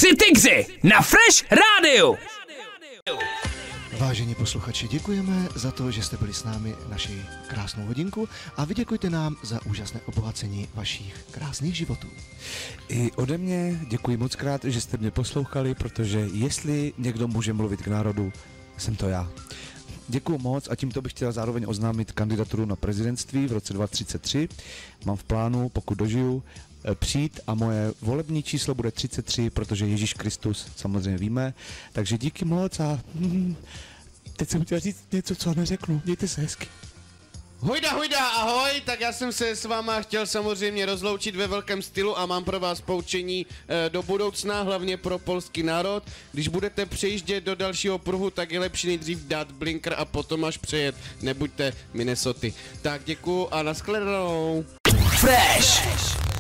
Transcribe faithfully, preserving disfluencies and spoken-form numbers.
Tři tygři na Fresh Rádiu. Vážení posluchači, děkujeme za to, že jste byli s námi naši krásnou hodinku a vy děkujte nám za úžasné obohacení vašich krásných životů. I ode mě děkuji moc krát, že jste mě poslouchali, protože jestli někdo může mluvit k národu, jsem to já. Děkuji moc a tímto bych chtěl zároveň oznámit kandidaturu na prezidentství v roce dva tisíce třicet tři. Mám v plánu, pokud dožiju, přijít a moje volební číslo bude třicet tři, protože Ježíš Kristus samozřejmě víme. Takže díky moc a hm, teď jsem chtěl říct něco, co neřeknu. Mějte se hezky. Hojda, hojda, ahoj, tak já jsem se s váma chtěl samozřejmě rozloučit ve velkém stylu a mám pro vás poučení e, do budoucna, hlavně pro polský národ. Když budete přejíždět do dalšího pruhu, tak je lepší nejdřív dát blinker a potom až přejet, nebuďte Minnesoty. Tak děkuju a nashledanou. Fresh.